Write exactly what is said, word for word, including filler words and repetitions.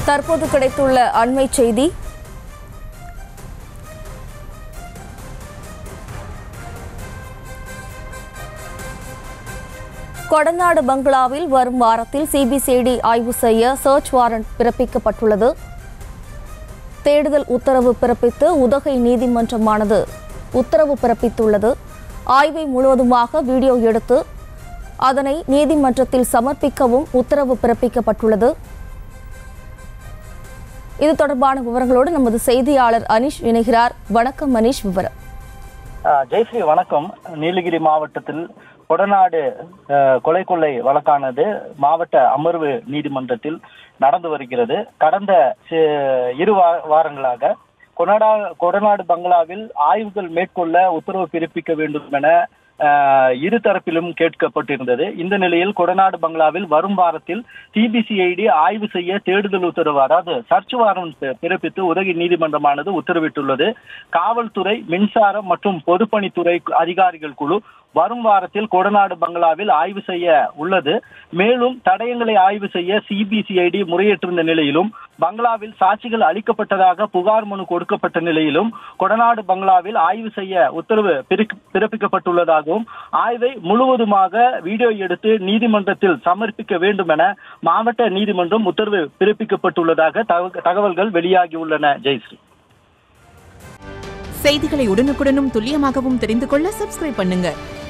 தற்போது கிடைத்துள்ள அண்மை செய்தி. கொடநாடு பங்களாவில் வரும் வாரத்தில் சிபிசிஐடி ஆய்வு செய்ய சர்ச் வாரண்ட் பிறப்பிக்கப்பட்டுள்ளது. தேடுதல் உத்தரவு பிறப்பித்து உதகை நீதிமன்றமானது உத்தரவு பிறப்பித்துள்ளது. ஆய்வை முழுவதுமாக வீடியோ எடுத்து அதனை நீதிமன்றத்தில் சமர்ப்பிக்கவும் உத்தரவு பிறப்பிக்கப்பட்டுள்ளது. இது தொடர்பான விவரங்களோடு நமது செய்தியாளர் அனீஷ் இணைகிறார். வணக்கம் அனீஷ், விவரம். ஜெயஸ்ரீ வணக்கம். நீலகிரி மாவட்டத்தில் கொடநாடு கொலை கொள்ளை வழக்கானது மாவட்ட அமர்வு நீதிமன்றத்தில் நடந்து வருகிறது. கடந்த இரு வாரங்களாக கொடநா கொடநாடு பங்களாவில் ஆய்வுகள் மேற்கொள்ள உத்தரவு பிறப்பிக்க வேண்டும் என இரு தரப்பிலும் கேட்கப்பட்டிருந்தது. இந்த நிலையில் கொடநாடு பங்களாவில் வரும் வாரத்தில் சிபிசிஐடி ஆய்வு செய்ய தேடுதல் உத்தரவு, அதாவது சர்ச் வாரண்ட் பிறப்பித்து உதகை நீதிமன்றமானது உத்தரவிட்டுள்ளது. காவல்துறை, மின்சாரம் மற்றும் பொதுப்பணித்துறை அதிகாரிகள் குழு வரும் வாரத்தில் கொடநாடு பங்களாவில் ஆய்வு செய்ய உள்ளது. மேலும் தடயங்களை ஆய்வு செய்ய சிபிசிஐடி முறையேற்றிருந்த நிலையிலும் பங்களாவில் சாட்சிகள் அளிக்கப்பட்டதாக புகார் மனு கொடுக்கப்பட்ட நிலையிலும் கொடநாடு பங்களாவில் ஆய்வு செய்ய உத்தரவு பிறப்பிக்கப்பட்டுள்ளதாகவும் ஆய்வை முழுவதுமாக வீடியோ எடுத்து நீதிமன்றத்தில் சமர்ப்பிக்க வேண்டும் என மாவட்ட நீதிமன்றம் உத்தரவு பிறப்பிக்கப்பட்டுள்ளதாக தகவல்கள் வெளியாகியுள்ளன. ஜெயஸ்ரீ, செய்திகளை உடனுக்குடனும் துல்லியமாகவும் தெரிந்து கொள்ள சப்ஸ்கிரைப் பண்ணுங்க.